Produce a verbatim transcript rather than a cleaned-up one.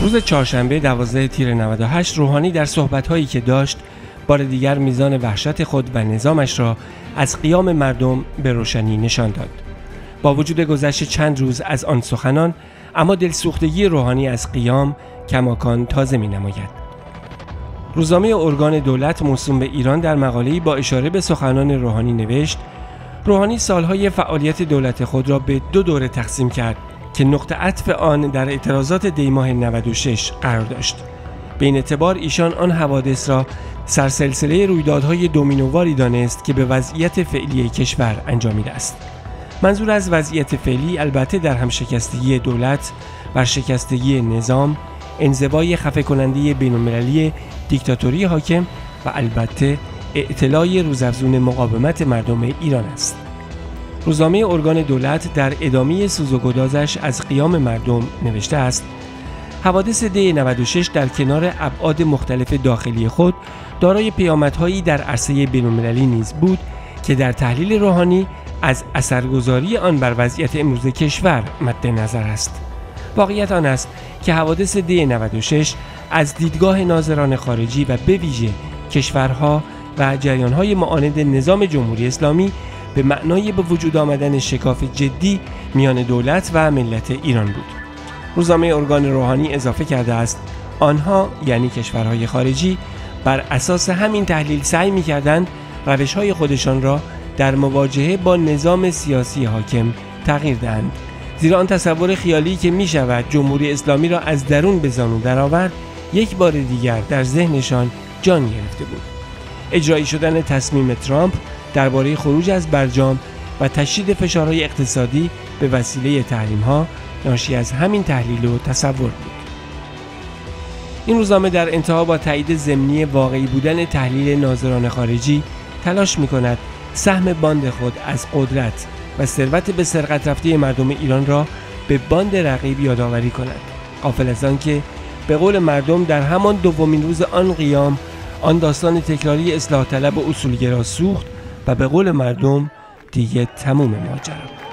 روز چهارشنبه دوازده تیر نود و هشت روحانی در صحبت‌هایی که داشت بار دیگر میزان وحشت خود و نظامش را از قیام مردم به روشنی نشان داد. با وجود گذشت چند روز از آن سخنان، اما دلسوختگی روحانی از قیام کماکان تازه می‌نماید. روزنامه ارگان دولت موسوم به ایران در مقاله‌ای با اشاره به سخنان روحانی نوشت: روحانی سالهای فعالیت دولت خود را به دو دوره تقسیم کرد که نقطه عطف آن در اعتراضات دی ماه نود و شش قرار داشت. به این اعتبار ایشان آن حوادث را سرسلسله رویدادهای دومینوواری دانست که به وضعیت فعلی کشور انجامیده است. منظور از وضعیت فعلی البته در هم شکستگی دولت، ورشکستگی نظام، انزوای خفه کننده بین‌المللی دیکتاتوری حاکم و البته اعتلای روزافزون مقاومت مردم ایران است. روزنامه ارگان دولت در ادامه سوز و گدازش از قیام مردم نوشته است: حوادث دی نود و شش در کنار ابعاد مختلف داخلی خود دارای پیامدهایی در عرصه بین‌المللی نیز بود که در تحلیل روحانی از اثرگذاری آن بر وضعیت امروز کشور مد نظر است. واقعیت آن است که حوادث دی نود و شش از دیدگاه ناظران خارجی و به ویژه کشورها و جریانهای معاند نظام جمهوری اسلامی به معنای به وجود آمدن شکاف جدی میان دولت و ملت ایران بود. روزنامه ارگان روحانی اضافه کرده است: آنها یعنی کشورهای خارجی بر اساس همین تحلیل سعی می‌کردند روش‌های خودشان را در مواجهه با نظام سیاسی حاکم تغییر دهند، زیرا آن تصور خیالی که می شود جمهوری اسلامی را از درون به زانو درآورد یک بار دیگر در ذهنشان جان گرفته بود. اجرایی شدن تصمیم ترامپ درباره خروج از برجام و تشدید فشارهای اقتصادی به وسیله تحریم‌ها ناشی از همین تحلیل و تصور بود. این روزنامه در انتها با تایید ضمنی واقعی بودن تحلیل ناظران خارجی تلاش می‌کند سهم باند خود از قدرت و ثروت به سرقت رفته مردم ایران را به باند رقیب یادآوری کند، غافل از آن که به قول مردم در همان دومین روز آن قیام آن داستان تکراری اصلاح طلب و اصولگرا سوخت و به قول مردم دیگه تموم ماجرا.